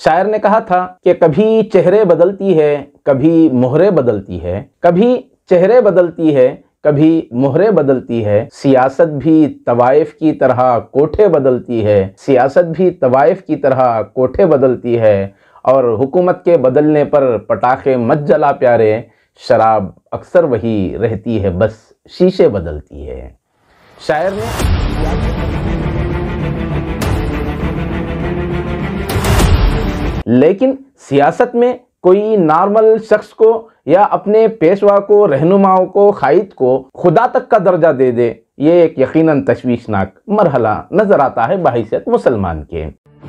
शायर ने कहा था कि कभी चेहरे बदलती है, कभी मोहरे बदलती है, कभी चेहरे बदलती है, कभी मोहरे बदलती है, सियासत भी तवाइफ की तरह कोठे बदलती है, सियासत भी तवाइफ की तरह कोठे बदलती है, और हुकूमत के बदलने पर पटाखे मत जला प्यारे, शराब अक्सर वही रहती है, बस शीशे बदलती है। शायर ने लेकिन सियासत में कोई नॉर्मल शख्स को या अपने पेशवा को, रहनुमाओं को, कायद को खुदा तक का दर्जा दे दे, ये एक यकीनन तशवीशनाक मरहला नजर आता है बहैसियत मुसलमान के।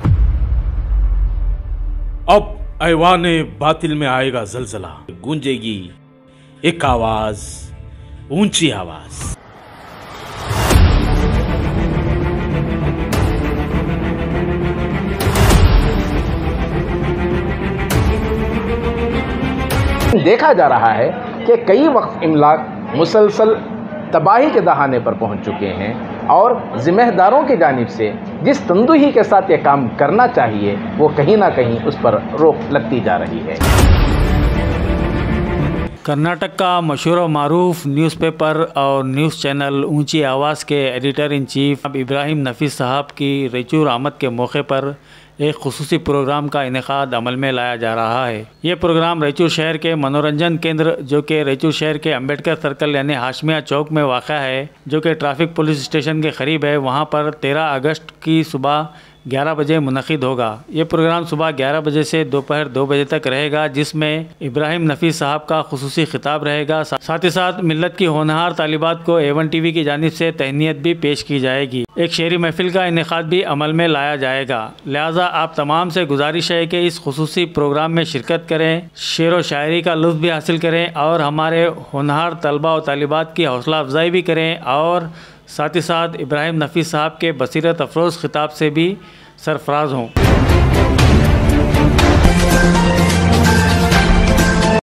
अब ऐवाने बातिल में आएगा जलजला, गूंजेगी एक आवाज, ऊंची आवाज। देखा जा रहा है कि कई वक्फ इमलाक मुसलसल तबाही के दहाने पर पहुंच चुके हैं और जिम्मेदारों की जानिब से जिस तंदुही के साथ ये काम करना चाहिए वो कहीं ना कहीं उस पर रोक लगती जा रही है। कर्नाटक का मशहूर व मारूफ न्यूज़पेपर और न्यूज़ चैनल ऊंची आवाज़ के editor in chief Ibrahim Nafees साहब की रैचूर आमद के मौके पर एक खुसूसी प्रोग्राम का इनेकाद अमल में लाया जा रहा है। ये प्रोग्राम रैचूर शहर के मनोरंजन केंद्र, जो कि रैचूर शहर के अम्बेडकर सर्कल यानी हाशमिया चौक में वाक़ा है, जो कि ट्रैफिक पुलिस स्टेशन के करीब है, वहाँ पर 13 अगस्त की सुबह 11 बजे मुनक़िद होगा। ये प्रोग्राम सुबह 11 बजे से दोपहर 2 बजे तक रहेगा, जिसमें इब्राहिम नफीस साहब का खुसूसी खिताब रहेगा। साथ ही साथ मिल्लत की होनहार तालिबात को A1 TV की जानिब से तहनीत भी पेश की जाएगी। एक शेरी महफिल का इनेकाद भी अमल में लाया जाएगा। लिहाजा आप तमाम से गुजारिश है कि इस खुसूसी प्रोग्राम में शिरकत करें, शेर व शायरी का लुत्फ़ भी हासिल करें और हमारे होनहार तलबा और तालिबात की हौसला अफजाई भी करें, और साथ ही साथ इब्राहिम नफीस साहब के बसीरत अफरोज़ खिताब से भी सरफराज हों।